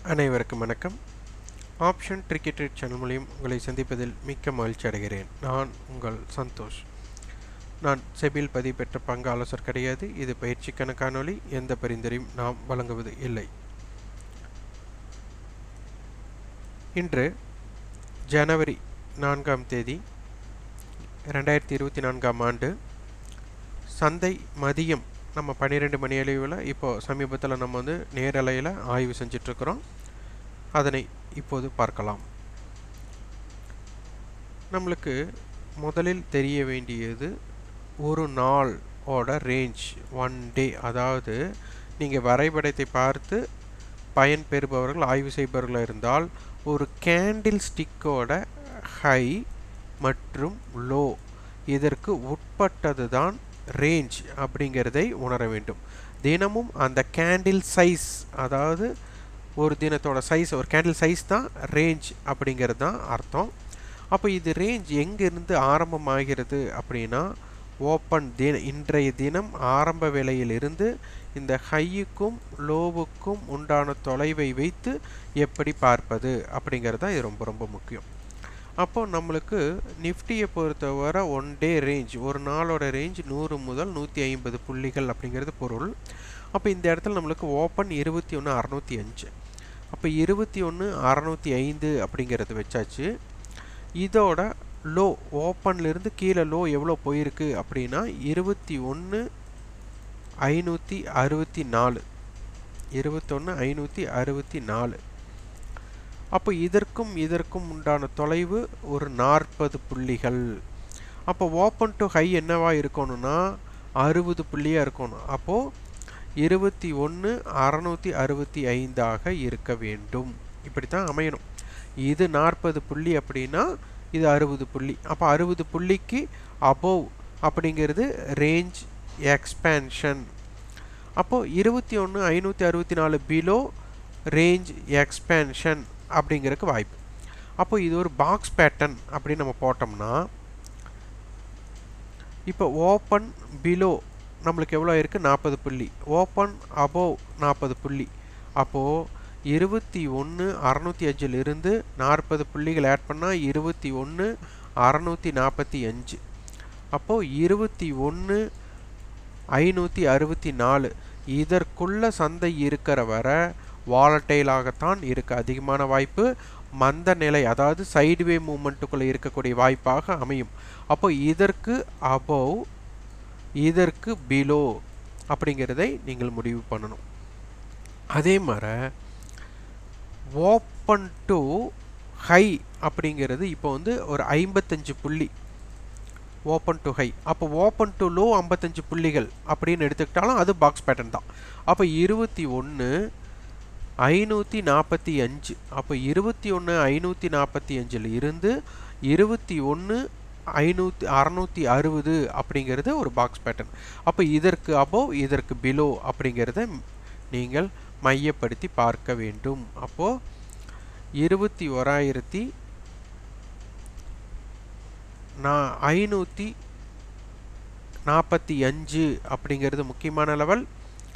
அனைவருக்கும் வணக்கம். Option ட்ரிக்கெட் channel மூலியம் உங்களை சந்திப்பதில் மிக்க மகிழ்ச்சி அடைகிறேன். நான் உங்கள் சந்தோஷ். நான் செபியில் பதிவு பெற்ற பங்கு ஆலோசகர் கிடையாது. இது பயிற்சிக்கான காணொளி. எந்த பரிந்துரையும் நாம் வழங்குவது இல்லை. இன்று ஜனவரி 4ஆம் தேதி 2024ஆம் ஆண்டு சந்தை மதியம் நம்ம 12 மணி அளவில் இப்போது சமீபத்தில் நம்ம நேரலையில் ஆய்வு செஞ்சிட்ருக்கிறோம். அதனை இப்போது பார்க்கலாம். நம்மளுக்கு முதலில் தெரிய வேண்டியது ஒரு நாளோட ரேஞ்ச், ஒன் டே. அதாவது நீங்கள் வரைபடத்தை பார்த்து பயன் பெறுபவர்கள், ஆய்வு செய்பவர்களாக இருந்தால் ஒரு கேண்டில் ஸ்டிக்கோட ஹை மற்றும் லோ இதற்கு உட்பட்டது தான் ரேஞ்ச் அப்படிங்கிறதை உணர வேண்டும். தினமும் அந்த கேண்டில் சைஸ், அதாவது ஒரு தினத்தோட சைஸ், ஒரு கேண்டில் சைஸ் தான் ரேஞ்ச் அப்படிங்கிறது தான் அர்த்தம். அப்போ இது ரேஞ்ச் எங்கேருந்து ஆரம்பமாகிறது அப்படின்னா, ஓப்பன் இன்றைய தினம் ஆரம்ப விலையிலிருந்து இந்த ஹையுக்கும் லோவுக்கும் உண்டான தொலைவை வைத்து எப்படி பார்ப்பது அப்படிங்கிறது தான் இது ரொம்ப ரொம்ப முக்கியம். அப்போ நம்மளுக்கு நிஃப்டியை பொறுத்தவரை ஒன் டே ரேஞ்ச், ஒரு நாளோட ரேஞ்ச் 100 முதல் 150 புள்ளிகள் அப்படிங்கிறது பொருள். அப்போ இந்த இடத்துல நம்மளுக்கு ஓப்பன் 21,605. அப்போ 21,605 அப்படிங்கிறது வச்சாச்சு. இதோட லோ, ஓப்பன்லேருந்து கீழே லோ எவ்வளோ போயிருக்கு அப்படின்னா 21,564. 21,564. அப்போ இதற்கும் உண்டான தொலைவு ஒரு 40 புள்ளிகள். அப்போ ஓப்பன் டு ஹை என்னவா இருக்கணும்னா 60 புள்ளியாக இருக்கணும். அப்போது 21,665 இருக்க வேண்டும். இப்படி தான் அமையணும். இது 40 புள்ளி அப்படின்னா இது 60 புள்ளி. அப்போ 60 புள்ளிக்கு அபோவ் அப்படிங்கிறது ரேஞ்ச் எக்ஸ்பேன்ஷன். அப்போது 21,564 பிலோ ரேஞ்ச் எக்ஸ்பேன்ஷன் அப்படிங்கிறதுக்கு வாய்ப்பு. அப்போ இது ஒரு பாக்ஸ் பேட்டர்ன் அப்படின்னு நம்ம போட்டோம்னா, இப்போ ஓப்பன் பிலோ நம்மளுக்கு எவ்வளோ இருக்குது? 40 புள்ளி. ஓப்பன் அபோவ் 40 புள்ளி. அப்போது 21,605 40 புள்ளிகள் ஆட் பண்ணால் 21,645. அப்போது 21,564 இதற்குள்ள சந்தை இருக்கிற வரை வாலட்டைலாகத்தான் இருக்க அதிகமான வாய்ப்பு. மந்த நிலை, அதாவது சைடுவே மூமெண்ட்டுக்குள்ளே இருக்கக்கூடிய வாய்ப்பாக அமையும். அப்போ இதற்கு அபோவ், இதற்கு பிலோ அப்படிங்கிறதை நீங்கள் முடிவு பண்ணணும். அதே மாதிரி ஓப்பன் டு ஹை அப்படிங்கிறது இப்போ ஒரு 55 புள்ளி ஓப்பன் டு ஹை. அப்போ ஓப்பன் டு லோ 55 புள்ளிகள் அப்படின்னு எடுத்துக்கிட்டாலும் அது பாக்ஸ் பேட்டர்ன் தான். அப்போ 21,545. அப்போ 21,545 இருந்து 21,660 அப்படிங்கிறது ஒரு பாக்ஸ் பேட்டர்ன். அப்போ இதற்கு அபோவ், இதற்கு பிலோ அப்படிங்கிறத நீங்கள் மையப்படுத்தி பார்க்க வேண்டும். அப்போது 21,545 அப்படிங்கிறது முக்கியமான லெவல்.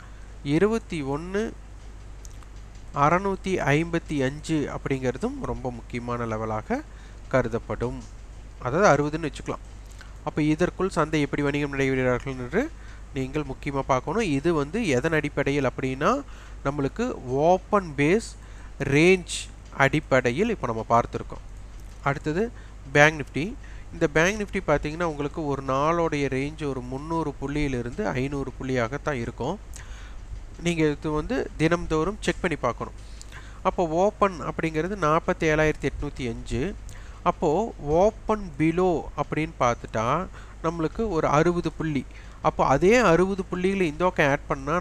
21,655 அப்படிங்கிறதும் ரொம்ப முக்கியமான லெவலாக கருதப்படும். அதாவது 60ன்னு வச்சுக்கலாம். அப்போ இதற்குள் சந்தை எப்படி வணிகம் நடைபெறுகிறார்கள் என்று நீங்கள் முக்கியமாக பார்க்கணும். இது எதன் அடிப்படையில் அப்படின்னா, நம்மளுக்கு ஓப்பன் பேஸ் ரேஞ்ச் அடிப்படையில் இப்போ நம்ம பார்த்துருக்கோம். அடுத்தது பேங்க் நிஃப்டி. இந்த பேங்க் நிஃப்டி பார்த்திங்கன்னா உங்களுக்கு ஒரு நாளோடைய ரேஞ்ச் ஒரு 300 புள்ளியிலிருந்து 500 புள்ளியாகத்தான் இருக்கும். நீங்கள் இது தினம்தோறும் செக் பண்ணி பார்க்கணும். அப்போ ஓப்பன் அப்படிங்கிறது 47,805. அப்போது ஓப்பன் பிலோ அப்படின்னு பார்த்துட்டா நம்மளுக்கு ஒரு 60 புள்ளி. அப்போ அதே 60 புள்ளியில் இந்த பக்கம் ஆட் பண்ணால்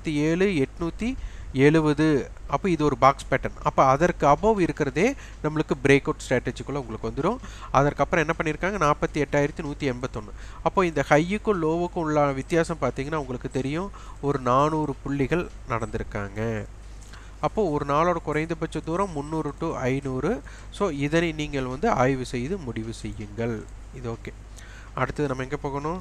47,870. அப்போ இது ஒரு பாக்ஸ் பேட்டர்ன். அப்போ அதற்கு அபோவ் இருக்கிறதே நம்மளுக்கு பிரேக் அவுட் ஸ்ட்ராட்டஜிக்குள்ளே உங்களுக்கு வந்துடும். அதற்கப்புறம் என்ன பண்ணியிருக்காங்க? 48,181. அப்போ இந்த ஹையுக்கும் லோவுக்கும் உள்ள வித்தியாசம் பார்த்தீங்கன்னா உங்களுக்கு தெரியும், ஒரு 400 புள்ளிகள் நடந்திருக்காங்க. அப்போது ஒரு நாளோட குறைந்தபட்ச தூரம் 300 to 500. ஸோ இதனை நீங்கள் ஆய்வு செய்து முடிவு செய்யுங்கள். இது ஓகே. அடுத்தது நம்ம எங்கே போகணும்?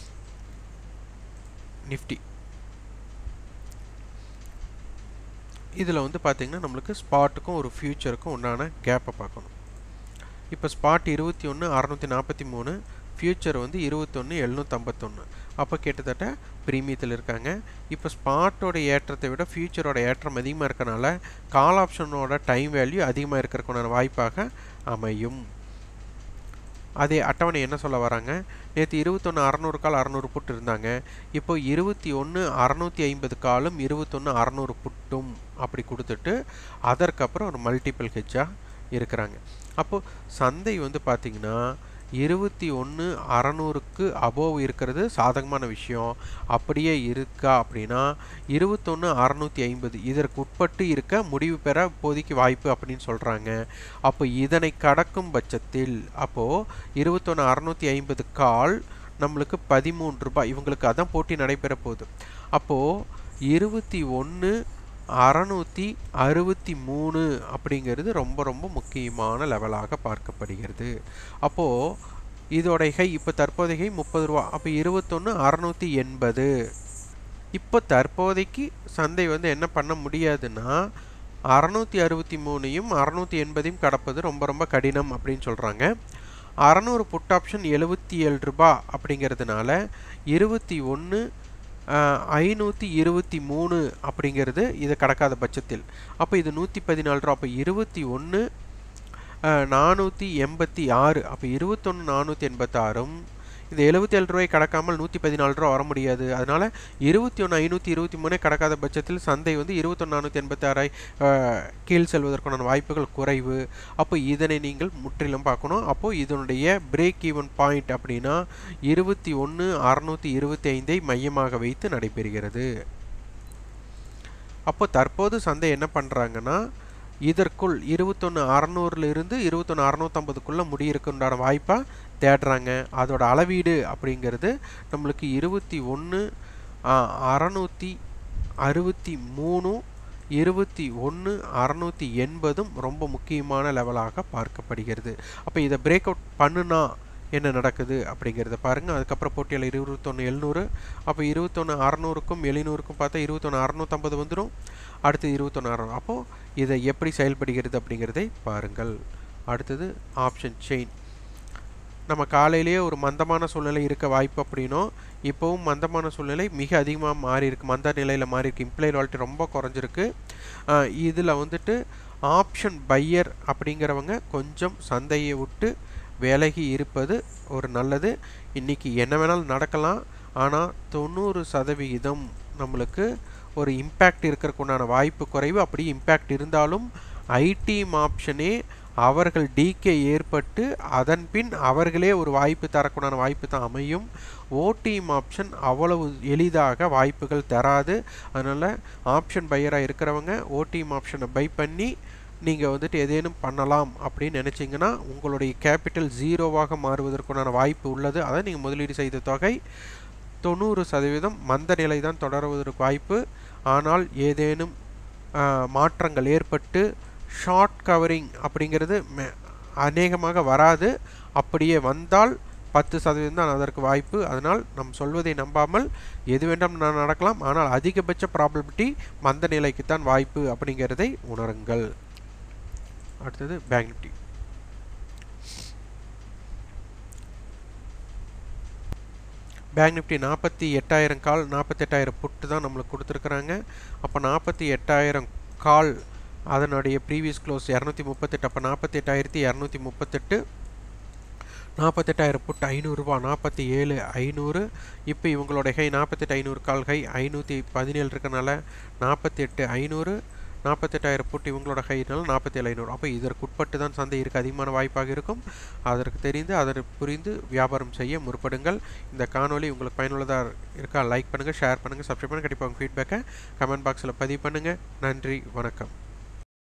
நிஃப்டி. இதில் வந்து பார்த்திங்கன்னா நம்மளுக்கு ஸ்பாட்டுக்கும் ஒரு ஃபியூச்சருக்கும் உண்டான கேப்பை பார்க்கணும். இப்போ ஸ்பாட் 21,643, ஃபியூச்சர் வந்து 21,751. அப்போ கிட்டத்தட்ட ப்ரீமியத்தில் இருக்காங்க. இப்போ ஸ்பாட்டோட ஏற்றத்தை விட ஃபியூச்சரோட ஏற்றம் அதிகமாக இருக்கனால கால் ஆப்ஷனோட டைம் வேல்யூ அதிகமாக இருக்கிறதுக்கான வாய்ப்பாக அமையும். அதே அட்டவணை என்ன சொல்ல வராங்க, நேற்று 21,600 கால் 600 புட் இருந்தாங்க. இப்போ 21,650 காலும் 21,600 புட்டும் அப்படி கொடுத்துட்டு அதற்கப்புறம் ஒரு மல்டிபிள் ஹெட்ஜாக இருக்கிறாங்க. அப்போது சந்தை வந்து பார்த்திங்கன்னா 21,600க்கு அபோவ் இருக்கிறது சாதகமான விஷயம். அப்படியே இருக்கா அப்படின்னா 21,650 இதற்கு உட்பட்டு இருக்க முடிவு பெற இப்போதைக்கு வாய்ப்பு அப்படின்னு சொல்கிறாங்க. அப்போ இதனை கடக்கும் பட்சத்தில் அப்போது 21,650 கால் நம்மளுக்கு 13 ரூபாய், இவங்களுக்கு அதான் போட்டி நடைபெற போகுது. அப்போது 21,663 அப்படிங்கிறது ரொம்ப ரொம்ப முக்கியமான லெவலாக பார்க்கப்படுகிறது. அப்போது இதோட ஹை இப்போ தற்போதைய 30 ரூபா, அப்போ 21,680. இப்போ தற்போதைக்கு சந்தை வந்து என்ன பண்ண முடியாதுன்னா 663ஐயும் 680ஐயும் கடப்பது ரொம்ப ரொம்ப கடினம் அப்படின்னு சொல்கிறாங்க. 600 புட் ஆப்ஷன் 77 ரூபா அப்படிங்கிறதுனால 21,523 அப்படிங்கிறது இதை கடக்காத பட்சத்தில் அப்போ இது 114 ரூபா. அப்போ 21,486, அப்போ 21,486 இந்த 77 ரூபாய் கடக்காமல் 114 ரூபா வர முடியாது. அதனால் 21,523 கடக்காத பட்சத்தில் சந்தை வந்து 21,486 கீழ் செல்வதற்கான வாய்ப்புகள் குறைவு. அப்போ இதனை நீங்கள் முற்றிலும் பார்க்கணும். அப்போது இதனுடைய பிரேக் ஈவன் பாயிண்ட் அப்படின்னா 21,625 மையமாக வைத்து நடைபெறுகிறது. அப்போ தற்போது சந்தை என்ன பண்ணுறாங்கன்னா இதற்குள் 21,600 21,650 முடியிருக்குண்டான வாய்ப்பாக தேடுறாங்க. அதோட அளவீடு அப்படிங்கிறது நம்மளுக்கு 21,663 21,680 ரொம்ப முக்கியமான லெவலாக பார்க்கப்படுகிறது. அப்போ இதை பிரேக் அவுட் பண்ணுனா என்ன நடக்குது அப்படிங்கிறத பாருங்கள். அதுக்கப்புறம் போட்டியில் 21,700, அப்போ 21,600க்கும் 700க்கும் பார்த்தா 21,650 வந்துடும். அடுத்து 21,600. அப்போது இதை எப்படி செயல்படுகிறது அப்படிங்கிறதை பாருங்கள். அடுத்தது ஆப்ஷன் செயின். நம்ம காலையிலேயே ஒரு மந்தமான சூழ்நிலை இருக்க வாய்ப்பு அப்படின்னும் இப்போவும் மந்தமான சூழ்நிலை மிக அதிகமாக மாறி இருக்கு, மந்த நிலையில் மாறி இருக்கு. இம்ப்ளைட் வால்யூட்டி ரொம்ப குறைஞ்சிருக்கு. இதில் வந்துட்டு ஆப்ஷன் பையர் அப்படிங்கிறவங்க கொஞ்சம் சந்தையை விட்டு விலகி இருப்பது ஒரு நல்லது. இன்றைக்கி என்ன வேணாலும் நடக்கலாம், ஆனால் 90% நம்மளுக்கு ஒரு இம்பேக்ட் இருக்கிறதுக்குண்டான வாய்ப்பு குறைவு. அப்படி இம்பேக்ட் இருந்தாலும் ஐடீம் ஆப்ஷனே அவர்கள் டிகே ஏற்பட்டு அதன் பின் அவர்களே ஒரு வாய்ப்பு தரக்கூடான வாய்ப்பு தான் அமையும். ஓடிஎம் ஆப்ஷன் அவ்வளவு எளிதாக வாய்ப்புகள் தராது. அதனால் ஆப்ஷன் பையராக இருக்கிறவங்க ஓடிஎம் ஆப்ஷனை பை பண்ணி நீங்கள் வந்துட்டு ஏதேனும் பண்ணலாம் அப்படின்னு நினச்சிங்கன்னா உங்களுடைய கேபிட்டல் 0வாக மாறுவதற்குண்டான வாய்ப்பு உள்ளது. அதை நீங்கள் முதலீடு செய்த தொகை 90% மந்த நிலை தான் தொடருவதற்கு வாய்ப்பு. ஆனால் ஏதேனும் மாற்றங்கள் ஏற்பட்டு ஷார்ட் கவரிங் அப்படிங்கிறது அநேகமாக வராது. அப்படியே வந்தால் 10% தான் அதற்கு வாய்ப்பு. அதனால் நம் சொல்வதை நம்பாமல் எது வேண்டாம் நடக்கலாம், ஆனால் அதிகபட்ச ப்ராபபிலிட்டி மந்த நிலைக்கு தான் வாய்ப்பு அப்படிங்கிறதை உணருங்கள். அடுத்தது bank nifty. Bank nifty 48,000 call 48,000 put தான் நம்மளுக்கு கொடுத்துருக்குறாங்க. அப்போ 48,000 கால் அதனுடைய ப்ரீவியஸ் க்ளோஸ் 238. அப்போ 48,238. 48,000 புட்டு 500 ரூபா 47,500. இப்போ இவங்களோட ஹை 48,500 கால் ஹை 517 இருக்கனால 48,500. 48,000 புட்டு இவங்களோட ஹைனால 47,500. அப்போ இதற்கு உட்பட்டு தான் சந்தை இருக்க அதிகமான வாய்ப்பாக இருக்கும். அதற்கு தெரிந்து அதற்கு புரிந்து வியாபாரம் செய்ய முற்படுங்கள். இந்த காணொலி உங்களுக்கு பயனுள்ளதாக இருக்கா லைக் பண்ணுங்கள், ஷேர் பண்ணுங்கள், சப்ஸ்கிரைப் பண்ணுங்கள். கண்டிப்பாக உங்கள் ஃபீட்பேக்கை கமெண்ட் பாக்ஸில் பதிவு பண்ணுங்கள். நன்றி, வணக்கம்.